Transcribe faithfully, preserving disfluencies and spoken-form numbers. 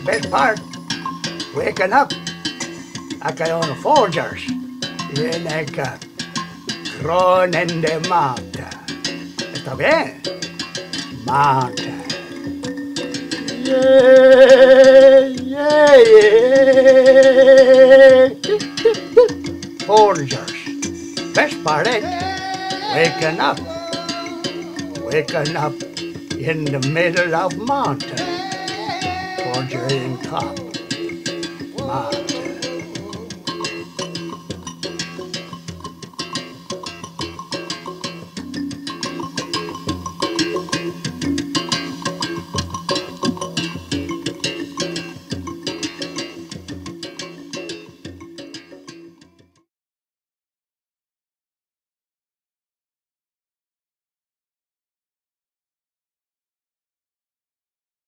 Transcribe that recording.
best part, waking up a kayo ng Folgers. Yan ay ka, kronen de mata. Está bien? Mata. Yeah, yeah, yeah. Folgers. Best part, eh? Waking up. Waking up in the middle of mountain. Folger in top. Mata.